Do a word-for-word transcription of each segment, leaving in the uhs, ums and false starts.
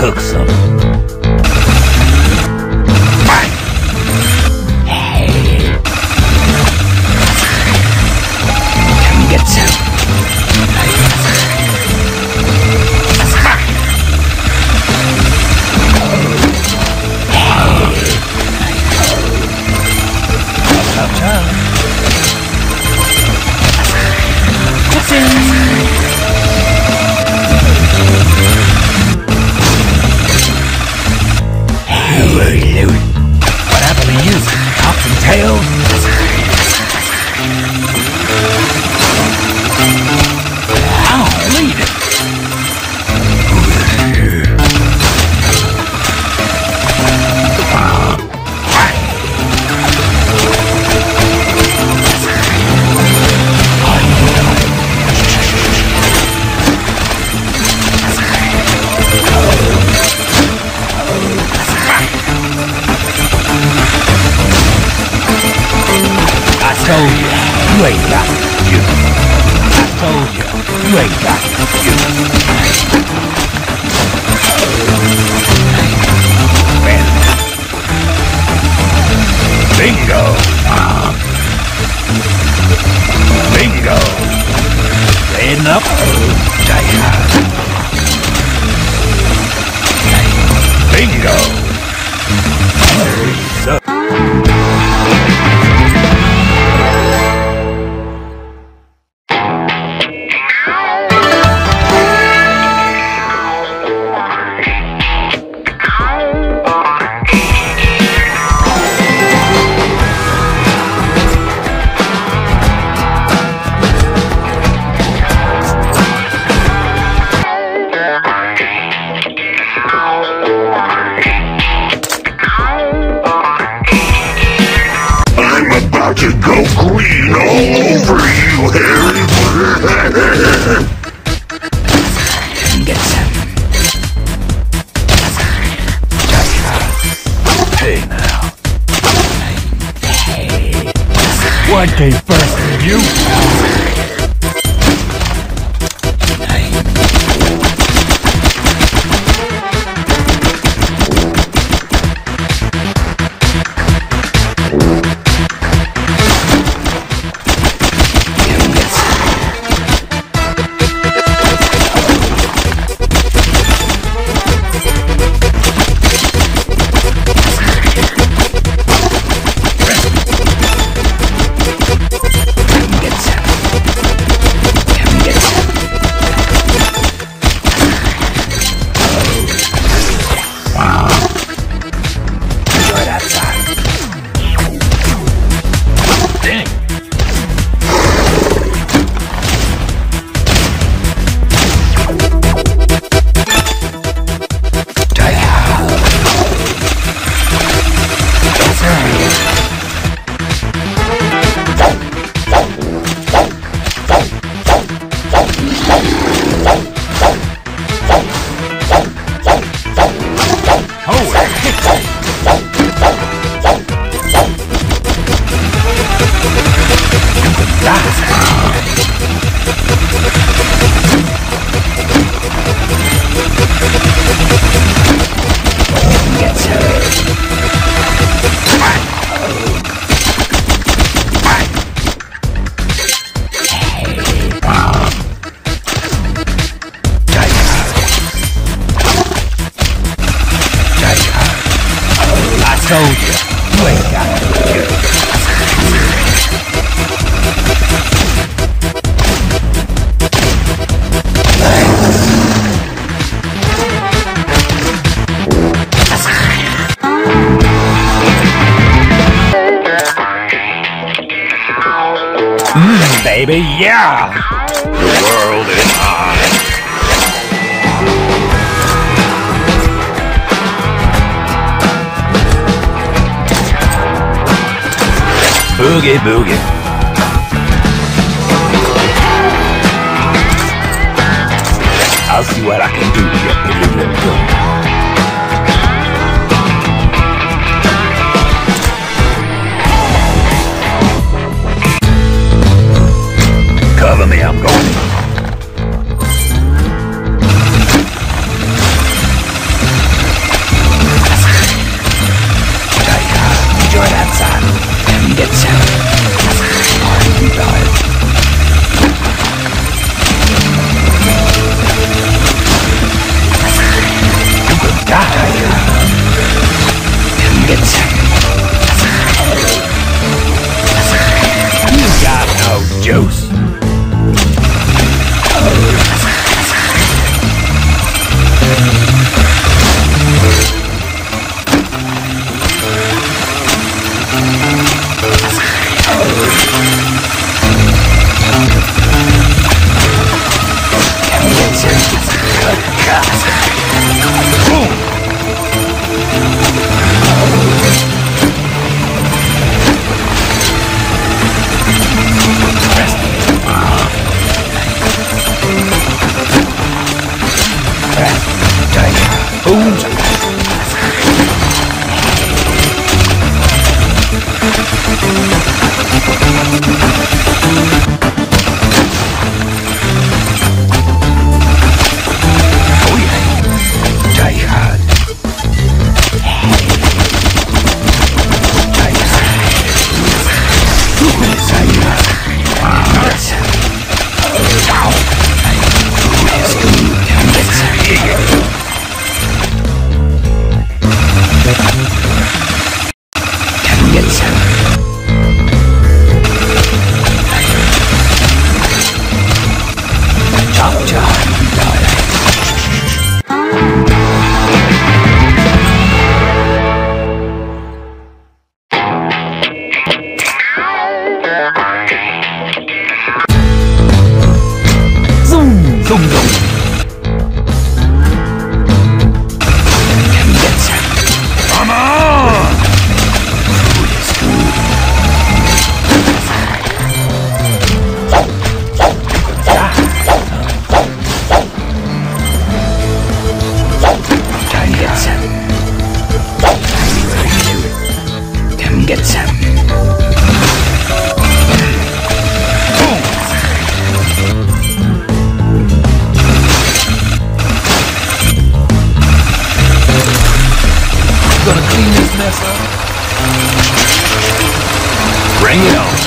cook some. Hey. Come get some. What happened to you? Tops and tails? I'll lead it. I told you, you ain't got you. I told you, you ain't got you. Bingo! Bingo! Red up. Bingo! So to go green all over you, Harry. Get some. Hey now. Hey. What came first, you? Told you, you ain't got it. Mmm, baby, yeah! The world is mine. Boogie, boogie. I'll see what I can do to get pretty little girl. Cover me, I'm going. Boom. Oh yeah. Die hard. Die hard. Die hard. Yes. Wow. Yes. Let's hear you. Can get some. Chop chop. Zoom zoom zoom. Can get some. Come on. Food is good. Can get some. Can get some. Gonna clean this mess up. Bring it on.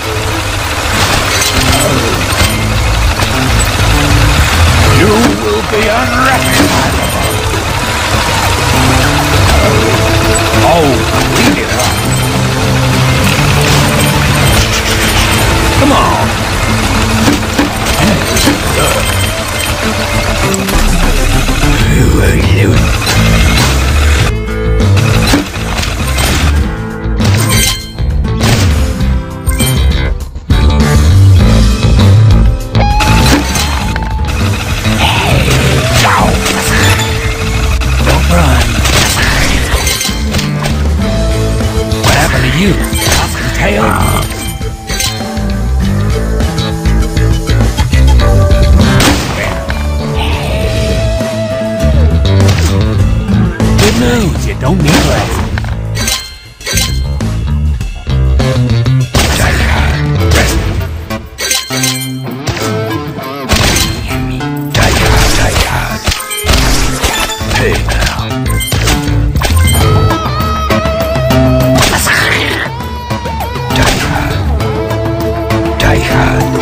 You will be unrecognizable. Oh, clean it up. Come on. Who are you? You, tail. Good news, you don't need less. Die hard, rest. Die hard, die hard. Hey now. Die hard.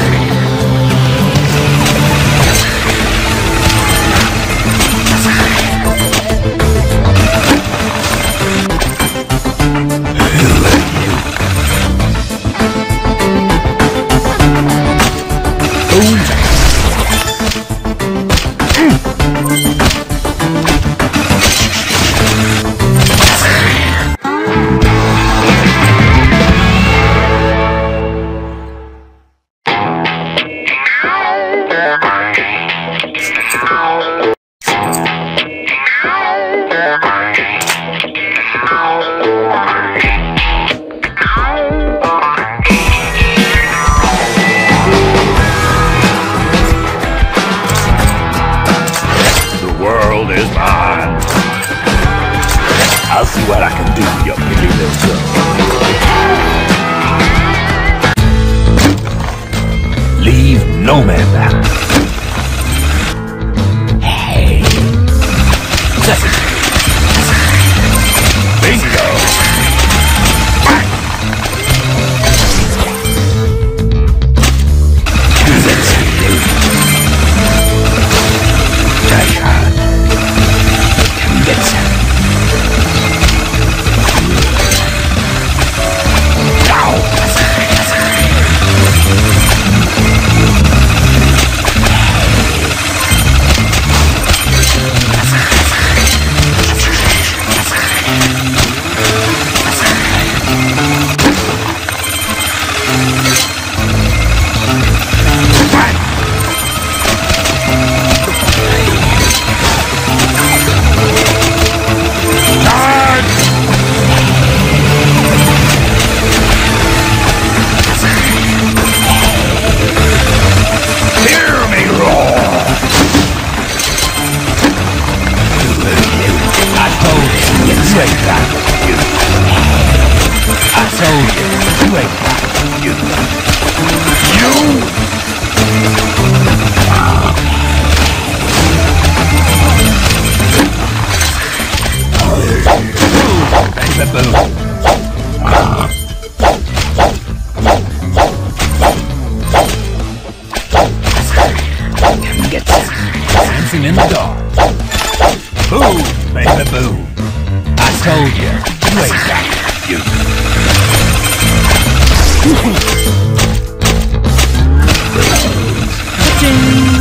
I'll see what I can do, you pretty little son. Leave no man behind. Hey. Sesame. Bingo. Die hard. Come get some. You ain't that, you. Ding.